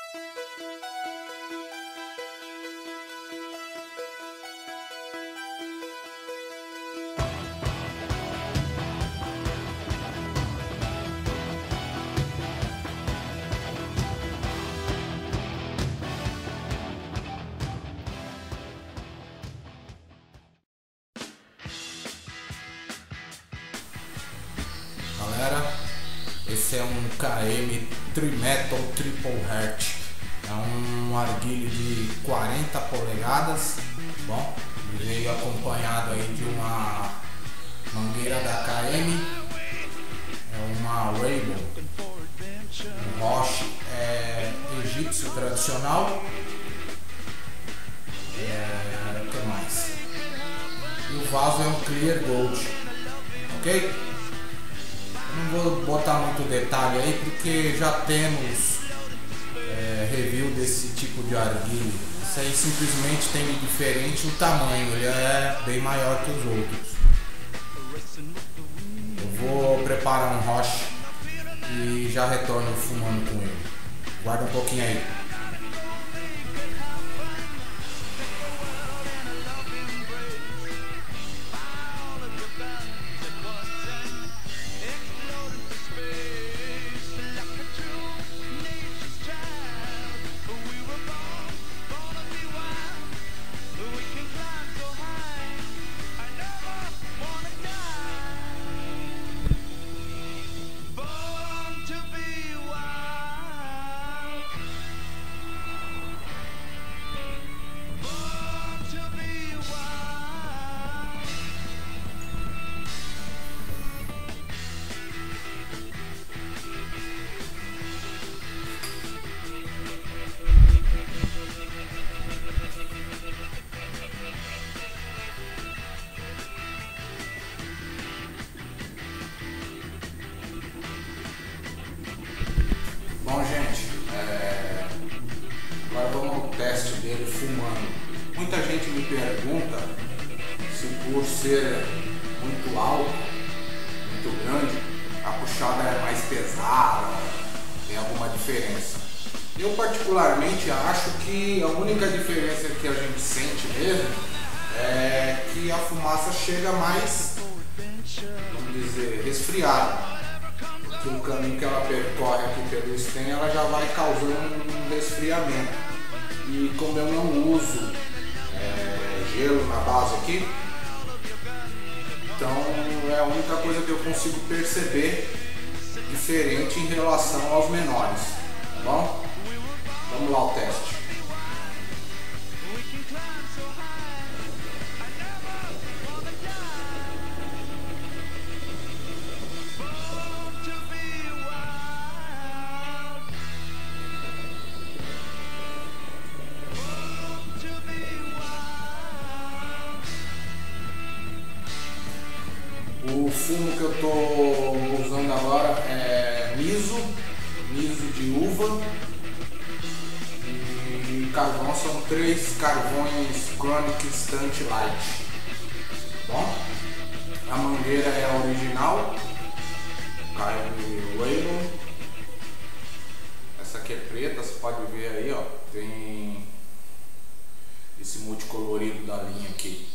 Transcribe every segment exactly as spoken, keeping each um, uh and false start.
Galera, esse é um K M Tri-Metal Triple Heart, é um arguilho de quarenta polegadas. Bom, veio acompanhado aí de uma mangueira da K M, é uma Rainbow, um Roche é, egípcio tradicional. É, o que mais? E o vaso é um Clear Gold, ok? Não vou botar muito detalhe aí porque já temos é, review desse tipo de arguilho. Isso aí simplesmente tem de diferente o tamanho, ele é bem maior que os outros. Eu vou preparar um Roche e já retorno fumando com ele. Guarda um pouquinho aí. Bom, gente, é... agora vamos ao teste dele fumando. Muita gente me pergunta se por ser muito alto, muito grande, a puxada é mais pesada, tem alguma diferença. Eu particularmente acho que a única diferença que a gente sente mesmo é que a fumaça chega mais, vamos dizer, resfriada. Que o caminho que ela percorre aqui pelo stem, ela já vai causando um resfriamento. E como eu não uso é, gelo na base aqui, então é a única coisa que eu consigo perceber diferente em relação aos menores, tá bom? Vamos lá ao teste. O fumo que eu estou usando agora é miso, miso de uva, e carvão são três carvões Chronic Stunt Light. Bom, a mangueira é a original, K M Rainbow. Essa aqui é preta, você pode ver aí, ó, tem esse multicolorido da linha aqui.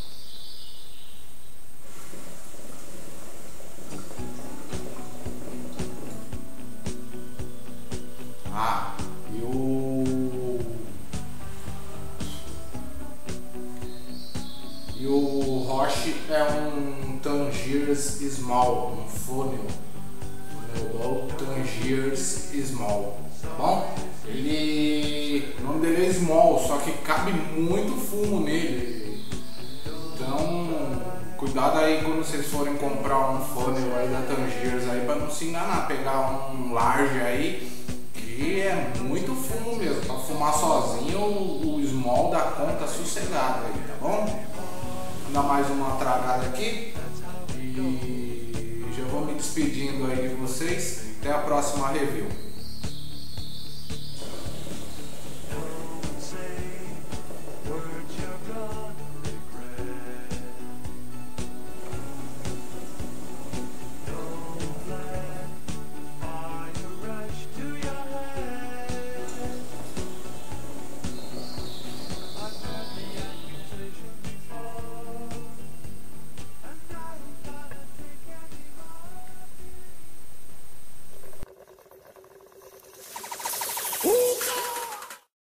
Ah, e o e o Roche é um Tangiers Small, um funnel, funnel low Tangiers Small, tá bom? Ele, o nome dele é Small, só que cabe muito fumo nele, então cuidado aí quando vocês forem comprar um funnel aí da Tangiers aí para não se enganar, pegar um large aí. E é muito fumo mesmo, para fumar sozinho o, o small dá conta sossegado aí, tá bom? Vou dar mais uma tragada aqui e já vou me despedindo aí de vocês, até a próxima review.